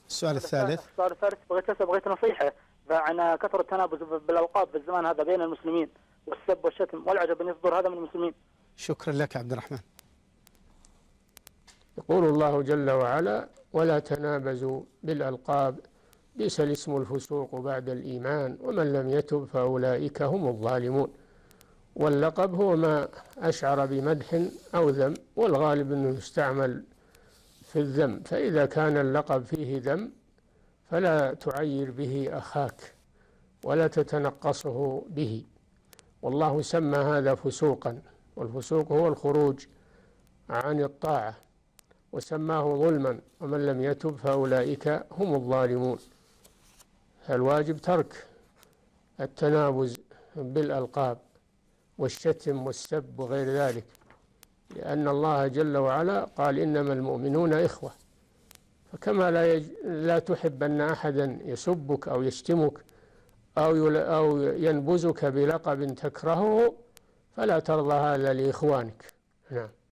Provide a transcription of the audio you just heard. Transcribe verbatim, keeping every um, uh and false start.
السؤال الثالث. السؤال الثالث بغيت أسأل بغيت نصيحة عن كثرة التنابز بالألقاب في الزمان هذا بين المسلمين، والسب والشتم، والعجب أن يصدر هذا من المسلمين. شكرا لك عبد الرحمن. يقول الله جل وعلا: ولا تنابزوا بالألقاب بئس الاسم الفسوق بعد الإيمان ومن لم يتب فأولئك هم الظالمون. واللقب هو ما أشعر بمدح أو ذم، والغالب أنه يستعمل في الذم، فإذا كان اللقب فيه ذم فلا تعير به أخاك ولا تتنقصه به، والله سمى هذا فسوقا، والفسوق هو الخروج عن الطاعة، وسماه ظلما، ومن لم يتب فأولئك هم الظالمون. فالواجب ترك التنابز بالألقاب والشتم والسب وغير ذلك، لأن الله جل وعلا قال: إنما المؤمنون إخوة. فكما لا, يج... لا تحب أن أحدا يسبك أو يشتمك أو, يل... أو ينبذك بلقب تكرهه، فلا ترضى هذا لإخوانك. نعم.